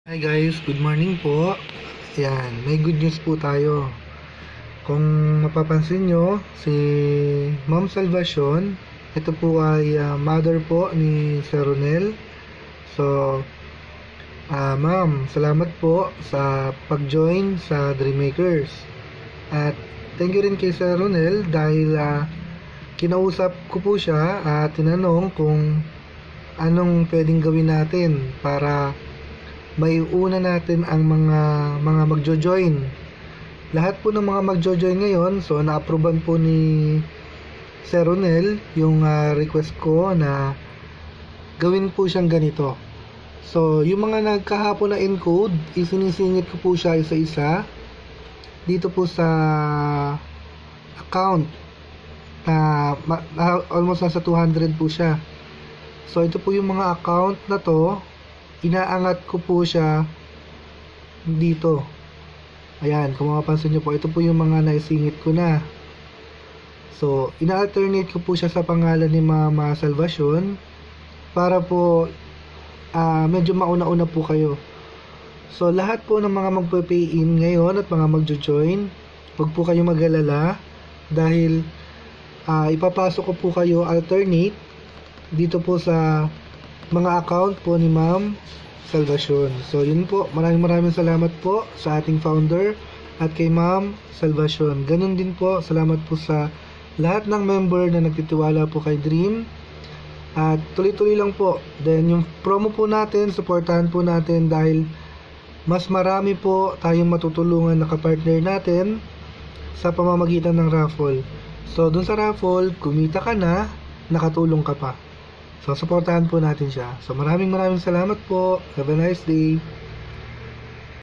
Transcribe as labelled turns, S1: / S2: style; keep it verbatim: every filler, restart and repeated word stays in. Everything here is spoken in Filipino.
S1: Hi guys, good morning po. Ayan, may good news po tayo. Kung mapapansin nyo, si Ma'am Salvacion, ito po ay ah, mother po ni Sir Ronel. So, ah, Ma'am, salamat po sa pag-join sa Dreammakers. At thank you rin kay Sir Ronel dahil ah, kinausap ko po siya at tinanong kung anong pwedeng gawin natin para may una natin ang mga mga magjo-join. Lahat po ng mga magjo-join ngayon, so na-approvean po ni Sir Ronel yung uh, request ko na gawin po siyang ganito. So, yung mga nagkahapon na encode, isinisingit ko po siya isa-isa dito po sa account na, na almost nasa two hundred po siya. So, ito po yung mga account na to, inaangat ko po siya dito. Ayan, kung mapapansin nyo po, ito po yung mga naisingit ko na. So, ina-alternate ko po siya sa pangalan ni Mama Salvacion para po uh, medyo mauna-una po kayo. So, lahat po ng mga magpe-pay in ngayon at mga magjo-join, huwag po kayo mag-alala dahil uh, ipapasok ko po kayo alternate dito po sa mga account po ni Ma'am Salvacion. So yun po, maraming maraming salamat po sa ating founder at kay Ma'am Salvacion. Ganun din po, salamat po sa lahat ng member na nagtitiwala po kay Dream. At tuloy-tuloy lang po. Then yung promo po natin, supportahan po natin dahil mas marami po tayong matutulungan na kapartner natin sa pamamagitan ng raffle. So dun sa raffle, kumita ka na, nakatulong ka pa. So, supportahan po natin siya. So, maraming maraming salamat po. Have a nice day.